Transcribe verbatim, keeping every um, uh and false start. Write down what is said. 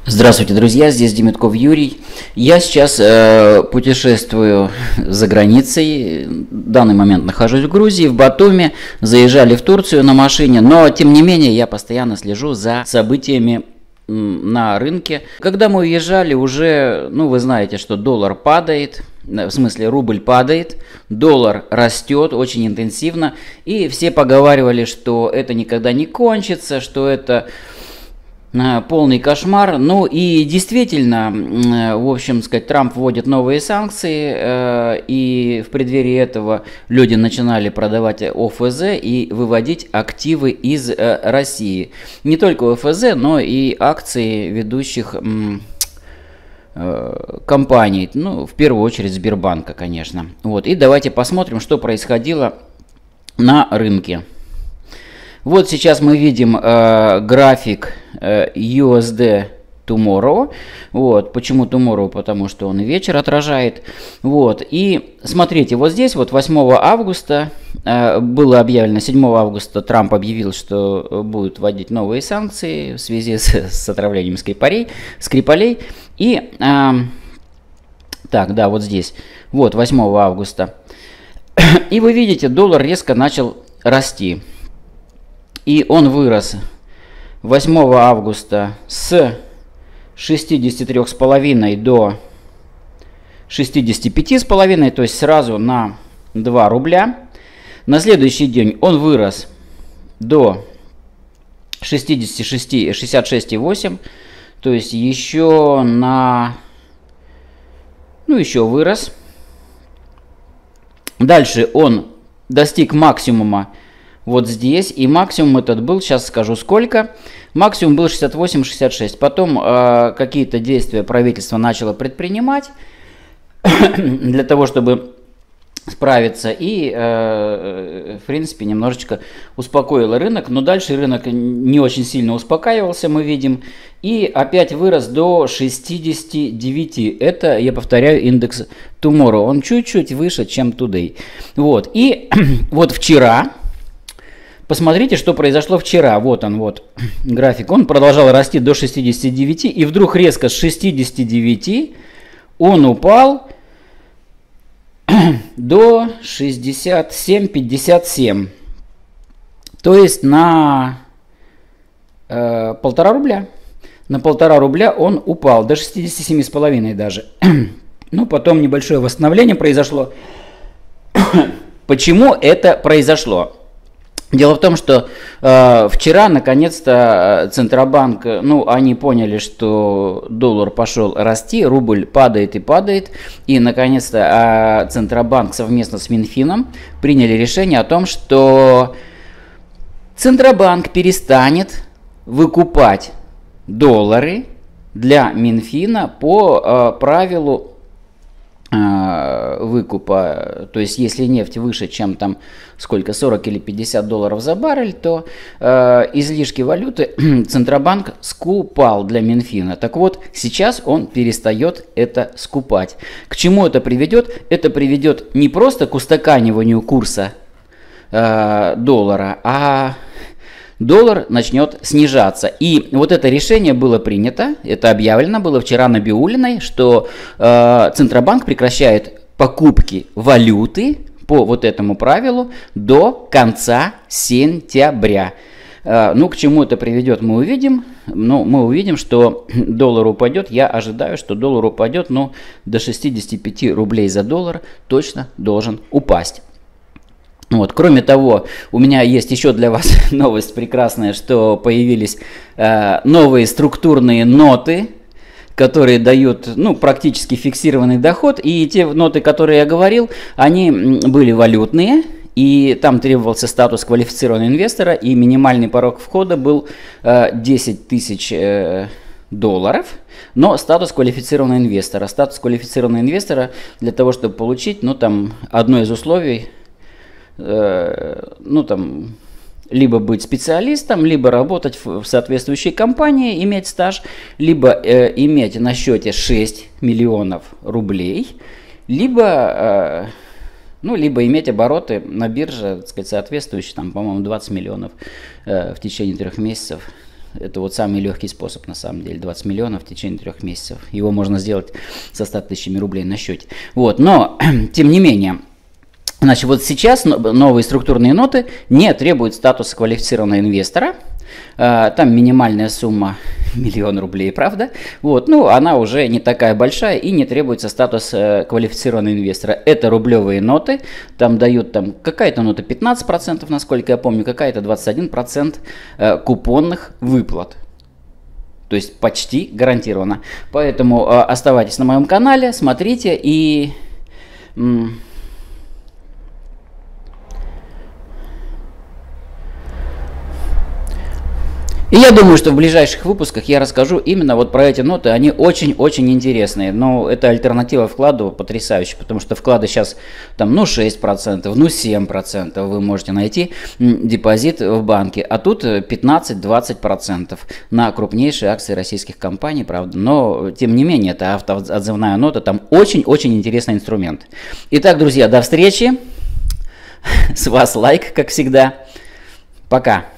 Здравствуйте, друзья, здесь Демитков Юрий. Я сейчас э, путешествую за границей. В данный момент нахожусь в Грузии, в Батуми. Заезжали в Турцию на машине, но тем не менее я постоянно слежу за событиями на рынке. Когда мы уезжали, уже, ну вы знаете, что доллар падает, в смысле рубль падает, доллар растет очень интенсивно, и все поговаривали, что это никогда не кончится, что это полный кошмар. Ну и действительно, в общем сказать, Трамп вводит новые санкции, э, и в преддверии этого люди начинали продавать ОФЗ и выводить активы из э, России. Не только ОФЗ, но и акции ведущих э, компаний, ну в первую очередь Сбербанка, конечно. Вот. И давайте посмотрим, что происходило на рынке. Вот сейчас мы видим э, график э, ю эс ди Tomorrow. Вот. Почему Tomorrow? Потому что он и вечер отражает. Вот. И смотрите, вот здесь вот восьмого августа э, было объявлено, седьмого августа Трамп объявил, что будет вводить новые санкции в связи с, с отравлением Скрипалей. Скрипалей. И, э, так, да, вот здесь, вот восьмого августа. И вы видите, доллар резко начал расти. И он вырос восьмого августа с шестидесяти трёх с половиной до шестидесяти пяти с половиной, то есть сразу на два рубля. На следующий день он вырос до шестидесяти шести, шестидесяти шести и восьми, то есть еще на, ну еще вырос. Дальше он достиг максимума вот здесь, и максимум этот был, сейчас скажу сколько, максимум был шестьдесят восемь — шестьдесят шесть. Потом э, какие-то действия правительство начало предпринимать для того, чтобы справиться, и э, в принципе немножечко успокоило рынок, но дальше рынок не очень сильно успокаивался, мы видим, и опять вырос до шестидесяти девяти. Это, я повторяю, индекс Tomorrow, он чуть-чуть выше, чем Today. Вот, и вот вчера, посмотрите, что произошло вчера. Вот он, вот график. Он продолжал расти до шестидесяти девяти, и вдруг резко с шестидесяти девяти он упал до шестидесяти семи — пятидесяти семи. То есть на э, полтора рубля. На полтора рубля он упал до шестидесяти семи с половиной даже. Ну, потом небольшое восстановление произошло. Почему это произошло? Дело в том, что э, вчера наконец-то Центробанк, ну, они поняли, что доллар пошел расти, рубль падает и падает, и наконец-то э, Центробанк совместно с Минфином приняли решение о том, что Центробанк перестанет выкупать доллары для Минфина по э, правилу выкупа, то есть если нефть выше, чем там сколько, сорок или пятьдесят долларов за баррель, то э, излишки валюты Центробанк скупал для Минфина. Так вот, сейчас он перестает это скупать. К чему это приведет? Это приведет не просто к устаканиванию курса э, доллара, а доллар начнет снижаться. И вот это решение было принято, это объявлено было вчера на Биулиной, что э, Центробанк прекращает покупки валюты по вот этому правилу до конца сентября. Э, ну, к чему это приведет, мы увидим. Ну, мы увидим, что доллар упадет. Я ожидаю, что доллар упадет, но до шестидесяти пяти рублей за доллар точно должен упасть. Вот. Кроме того, у меня есть еще для вас новость прекрасная, что появились э, новые структурные ноты, которые дают, ну, практически фиксированный доход. И те ноты, которые я говорил, они были валютные, и там требовался статус квалифицированного инвестора, и минимальный порог входа был э, десять тысяч э, долларов, но статус квалифицированного инвестора. Статус квалифицированного инвестора для того, чтобы получить, ну, там, одно из условий, ну там, либо быть специалистом, либо работать в соответствующей компании, иметь стаж, либо э, иметь на счете шесть миллионов рублей, либо, э, ну, либо иметь обороты на бирже, так сказать, соответствующие, там, по-моему, двадцать миллионов э, в течение трех месяцев Это вот самый легкий способ, на самом деле, двадцать миллионов в течение трех месяцев. Его можно сделать со ста тысячами рублей на счете. Вот, но, тем не менее, значит, вот сейчас новые структурные ноты не требуют статуса квалифицированного инвестора. Там минимальная сумма миллион рублей, правда? Вот, ну, она уже не такая большая и не требуется статус квалифицированного инвестора. Это рублевые ноты, там дают там какая-то нота пятнадцать процентов, насколько я помню, какая-то двадцать один процент купонных выплат. То есть почти гарантированно. Поэтому оставайтесь на моем канале, смотрите и... И я думаю, что в ближайших выпусках я расскажу именно вот про эти ноты. Они очень-очень интересные. Но это альтернатива вкладу потрясающая, потому что вклады сейчас там ну шесть процентов, ну семь процентов вы можете найти депозит в банке. А тут пятнадцать-двадцать процентов на крупнейшие акции российских компаний, правда. Но тем не менее, это автоотзывная нота, там очень-очень интересный инструмент. Итак, друзья, до встречи. С вас лайк, как всегда. Пока.